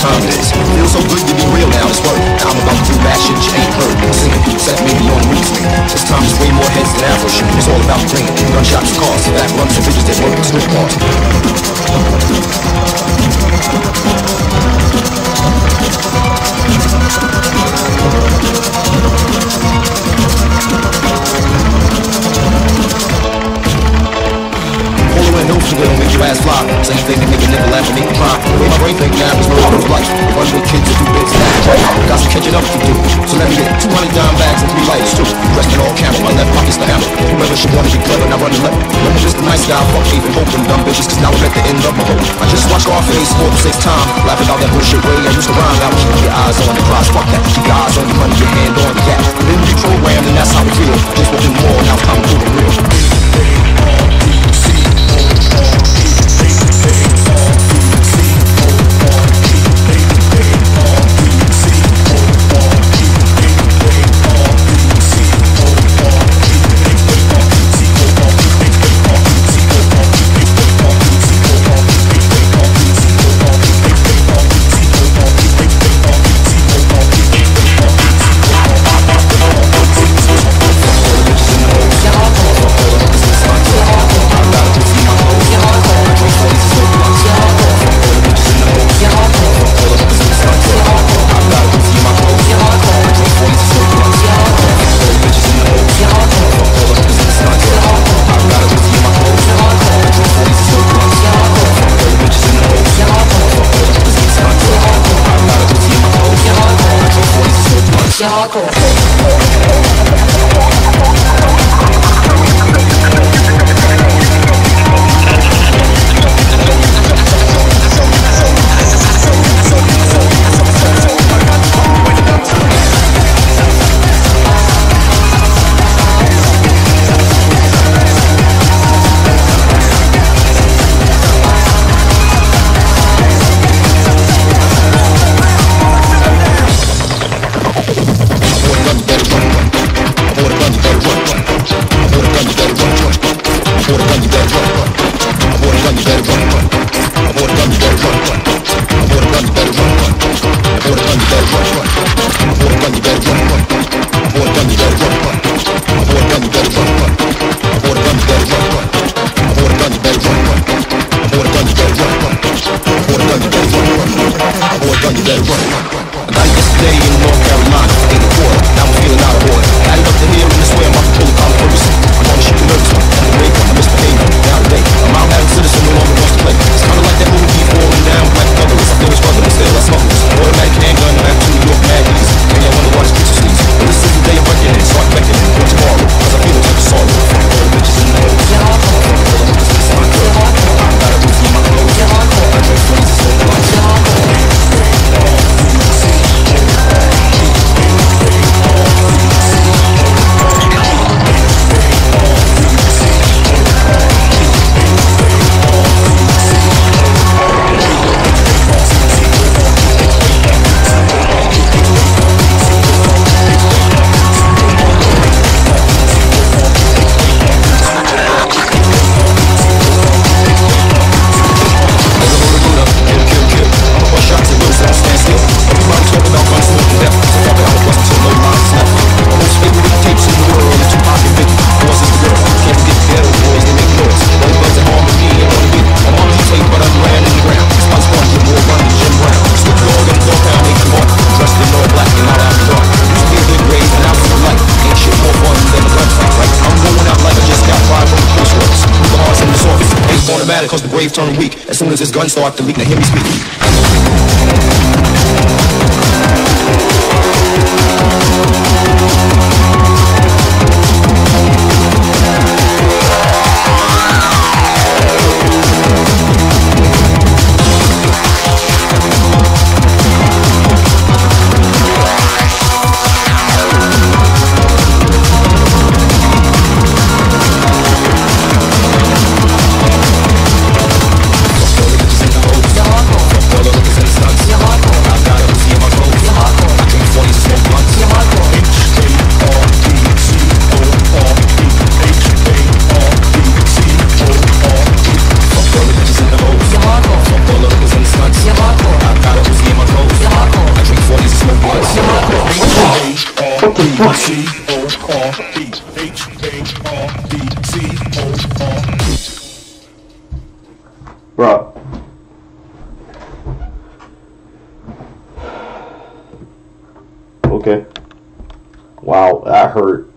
time it is. Feels so good to be real now, it's word. Now I'm about to do bad shit you ain't heard. Singing, set maybe on the screen. This time it's way more heads than average. It's all about green. Gunshots, cars, back runs and bitches that work with strip bars. Will make your ass fly. Same thing that make a nigga laugh and make you cry. The way my brain think now is no longer life. Run with kids and do bits now. Got some catching up to do. So let me get 200 dime bags and 3 lighters too. Dressed in all camel, my left pocket's the hammer. Whoever should wanna be clever, now run the left. Remember just the nice guy, fuck even hope them dumb bitches. Cause now I'm at the end of my hope. I just watched Scarface 4 to 6 times. Laughing about that bullshit way I used to rhyme. Now keep your eyes on the prize, fuck that. Keep your eyes on the money, your hand on the gap. Then you programmed and that's how we feel. Just walking more, now it's coming through the real. Cause the brave turn weak as soon as this gun start to leak. Now hear me speak. Your heart What the fuck? C-O-R-E. H-A-R-D-C-O-R-E. Bro. Okay. Wow, that hurt.